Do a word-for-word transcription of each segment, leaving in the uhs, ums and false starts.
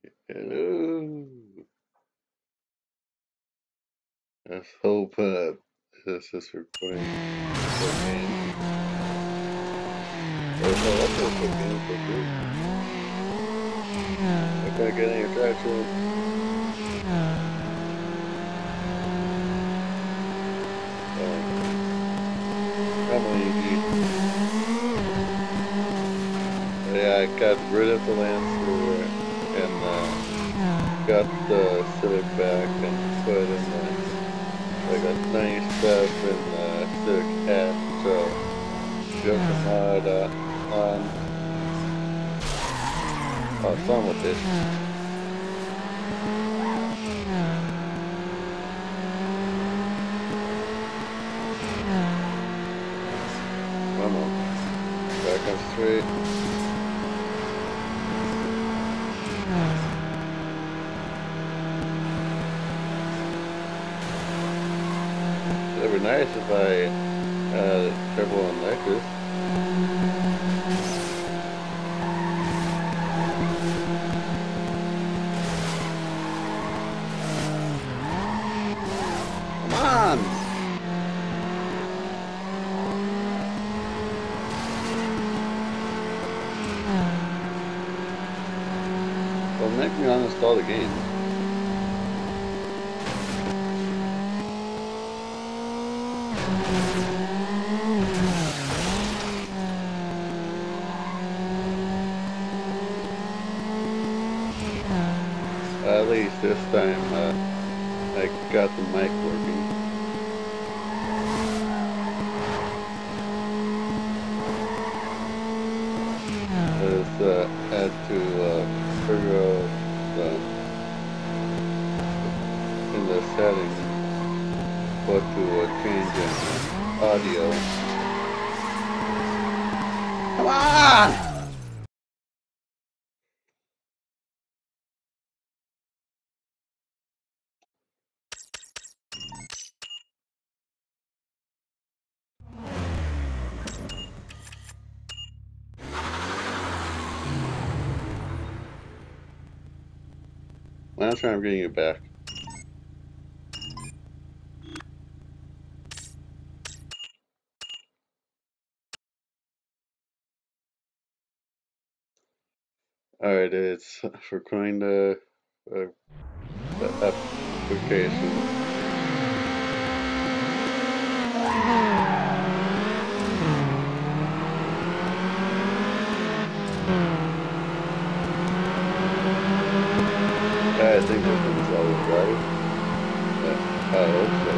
Hello. Let's hope uh, this is recording. Okay. Oh, no, that's not cooking. Cooking. I can't get any traction. Oh, come on, Yuki. Yeah, I got rid of the Lancer and uh, got the Civic back and put in the. I got ninety-stuff in the Civic hat, so Joker mod uh, on. Oh, son of a bitch. Come on. Back on straight. It'd be nice if I had uh, turbo on Lexus. Come on! Don't make me uninstall the game. At least this time uh, I got the mic working. Let's uh, add to uh, figure out the, in the settings what to uh, change in audio. Come on! Last time I'm getting it back. Alright, it's recording the, uh, the application. I think this is all right. Yeah, I hope so.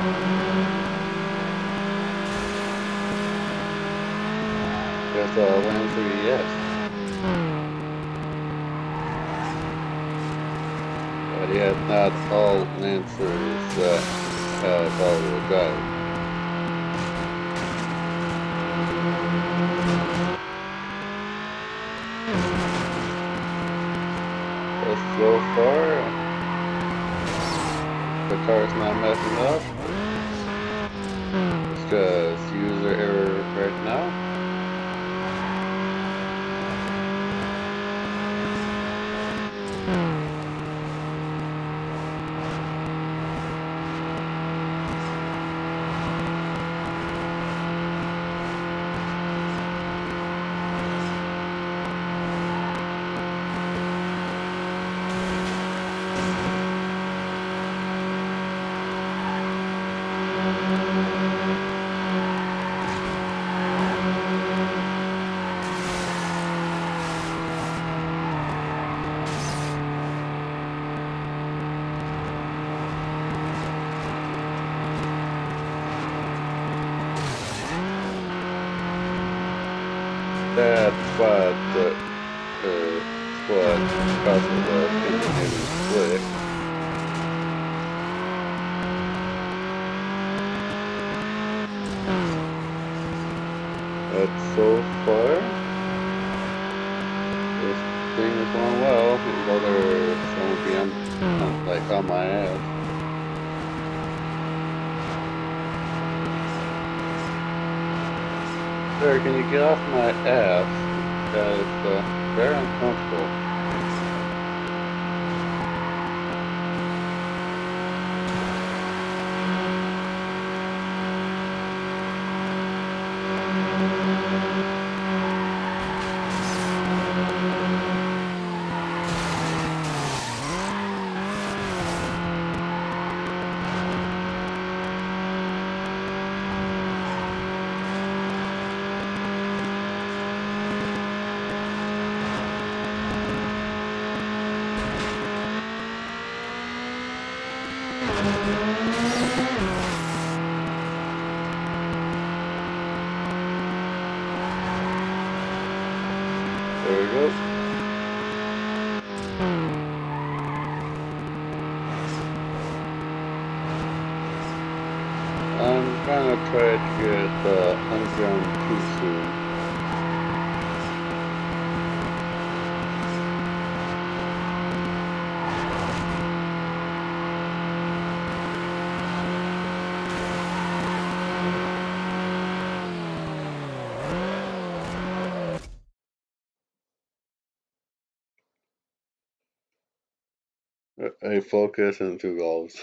That's all answer yes. But yet not all answers uh, have all-wheel drive. But so far, the car's not messing up. It's just user error right now. That's what the uh, what causes the engineering split. But so far, this thing is going well, even though there's someone behind, like on my ass. Sir, can you get off my ass? Because it's uh, very uncomfortable. try to get the underground too soon. A focus and two goals.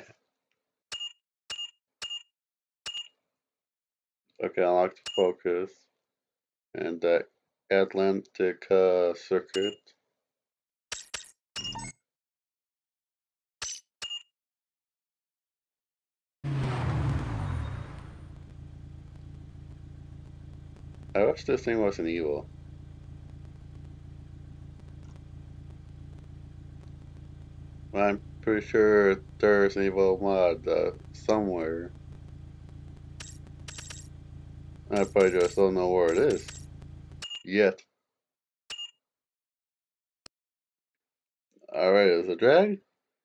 Okay, unlock the focus and the Atlantic uh, circuit. I wish this thing wasn't evil. I'm pretty sure there's an evil mod uh, somewhere. I probably just don't know where it is yet. Alright, is it drag?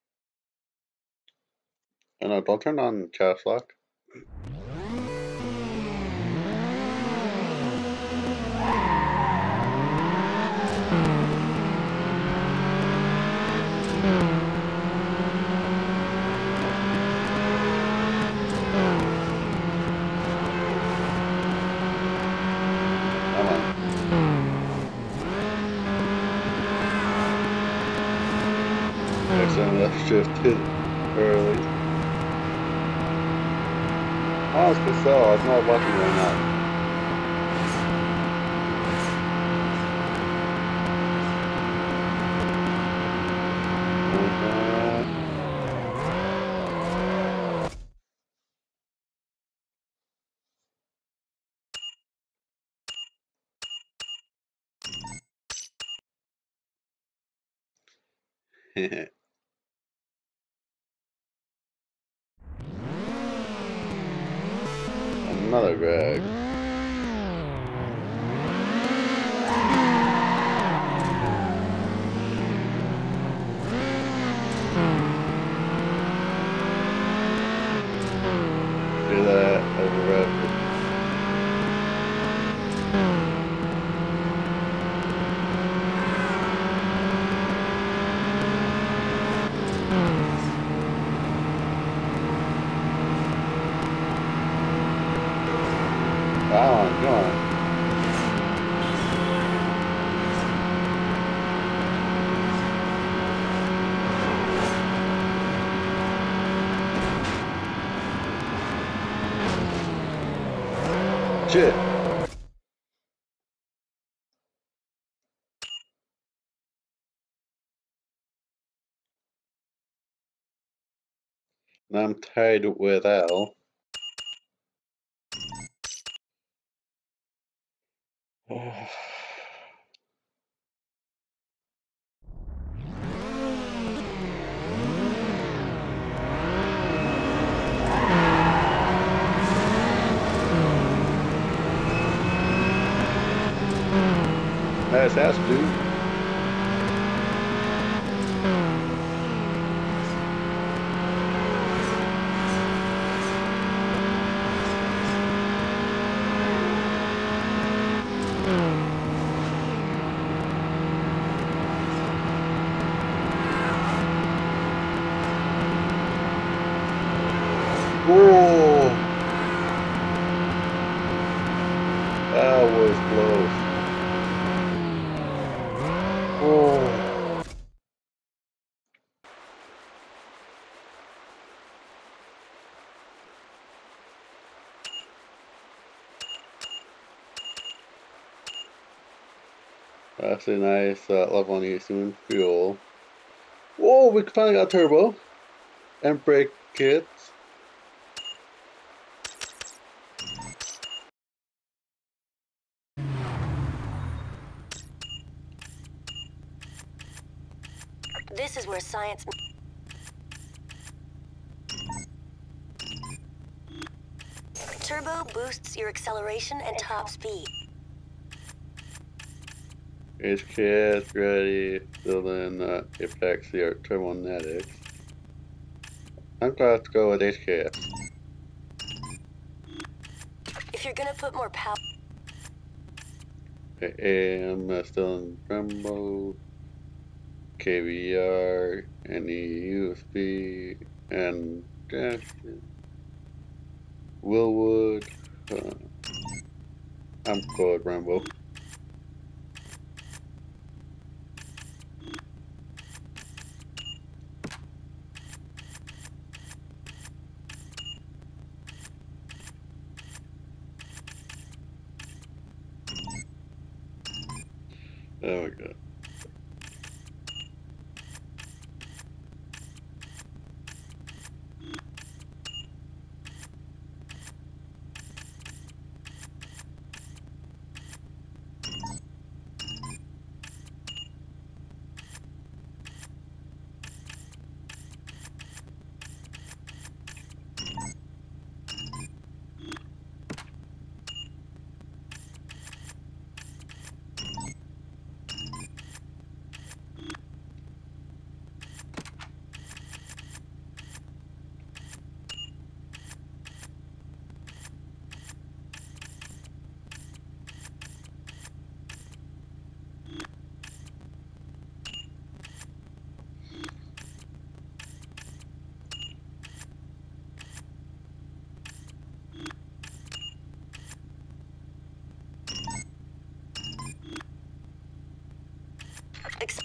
Oh no, don't turn on chat lock. Left shifted early. Oh, it's Cassell. It's not watching right now. Uh-huh. Another drag. Do that as a rapid. Wow, come on. Shit. Now I'm tied with Al. Nice ass, dude. Oh, that was close. Oh, that's a nice uh, level on using fuel. Whoa, we finally got turbo and brake kits. This is where science... Turbo boosts your acceleration and top speed. H K S ready, fill in uh, epoxy or turbonetics. I'm glad to go with H K S. If you're gonna put more power... Okay, I'm uh, still in Brembo, K V R, any U S B, and dash Willwood. Uh, I'm cool at Brembo. There we go. Ex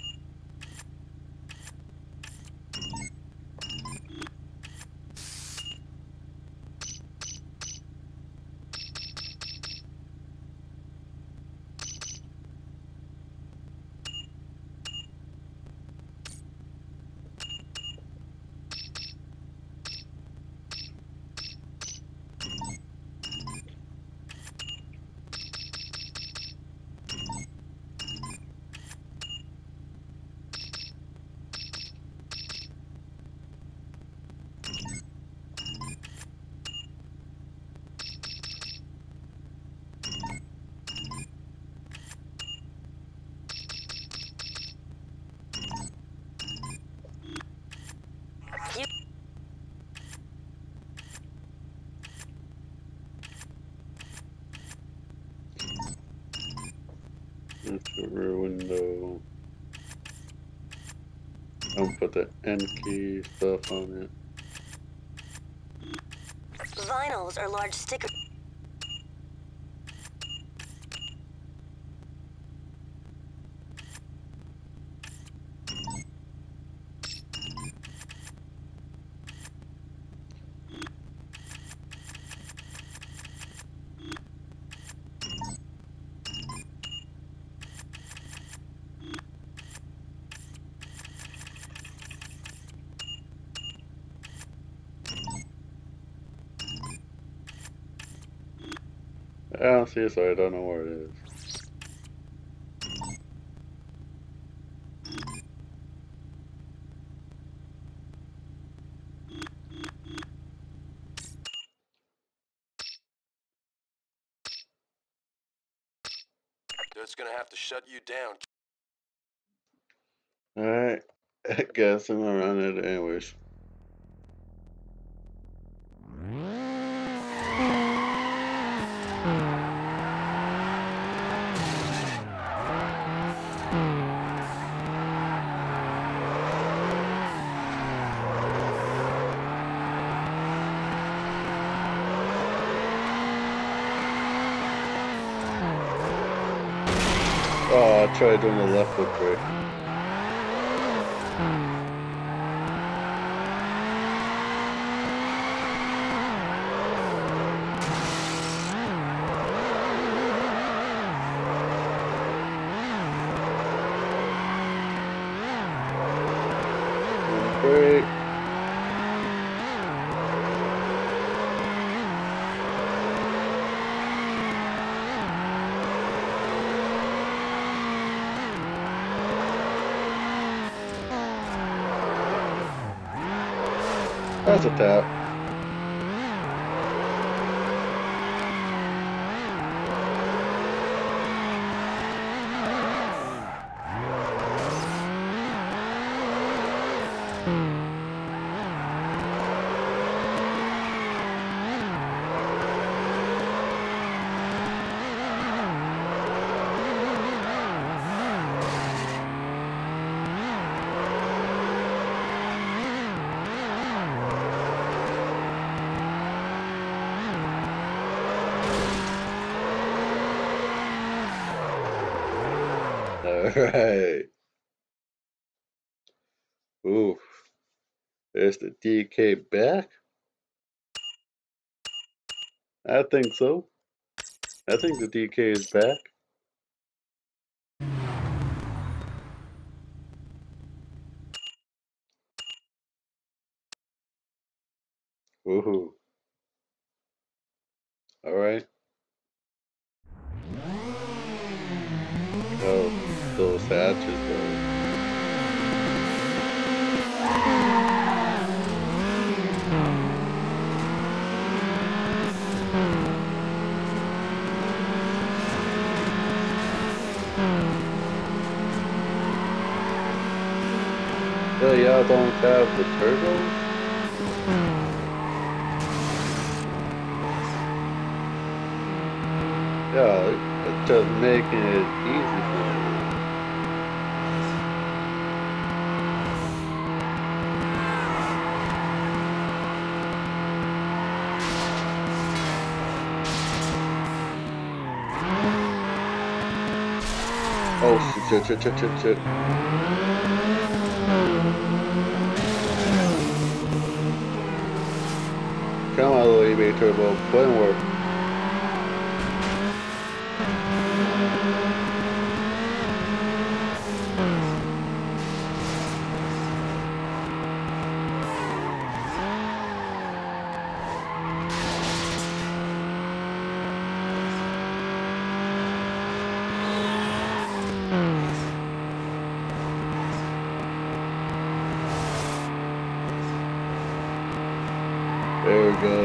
That's the rear window. I'm gonna put the N key stuff on it. Vinyls are large stickers. I don't see it, so I don't know where it is. It's gonna have to shut you down. Alright, I guess I'm gonna run it anyways. Oh, I tried doing the left foot brake. Brake. That's a tap. Alright. Oof. There's the D K back? I think so. I think the D K is back. Woohoo. Alright. Oh, those hatches though. So y'all don't have the turbos? Yeah, it's just making it easy for you. Oh shit, shit, shit, shit, shit. Come on, little eBay Turbo, put in work. There we go.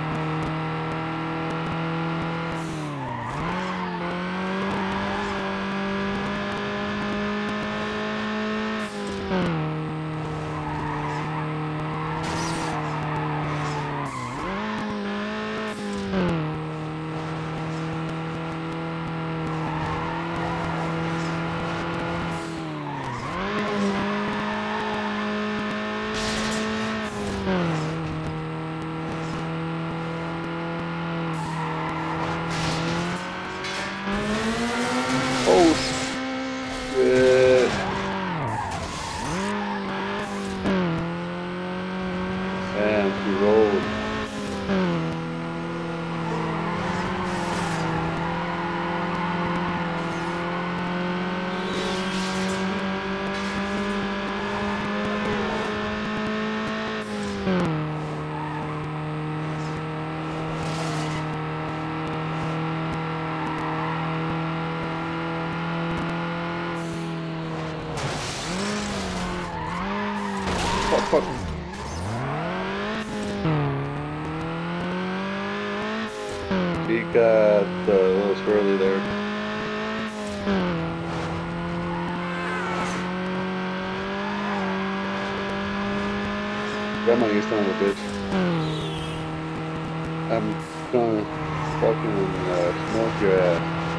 Oh shit. And he rolled. Fuck, fuck. He got uh, a little swirly there. Grandma, you son of a bitch. I'm gonna fucking uh, smoke your ass.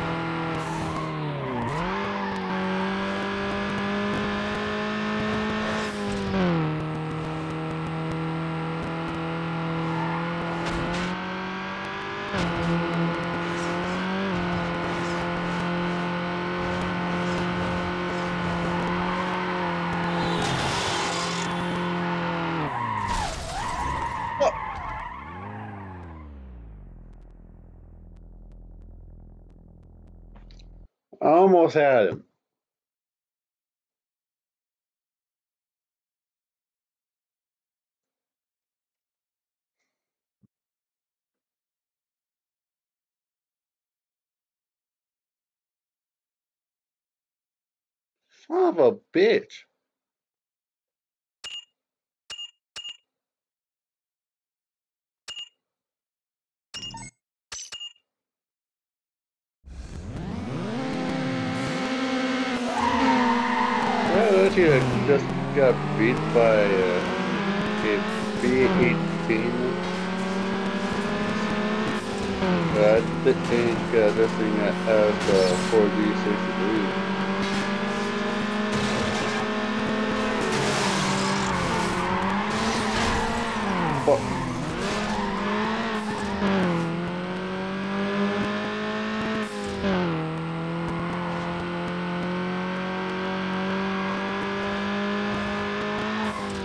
I almost had him. Son of a bitch. Well, actually, I just got beat by uh, a B eighteen. I think uh, this thing has uh, four G sixty-three. Fuck.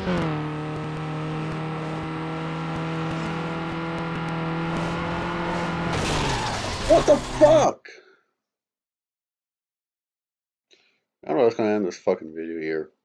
What the fuck? I don't know what's gonna end this fucking video here.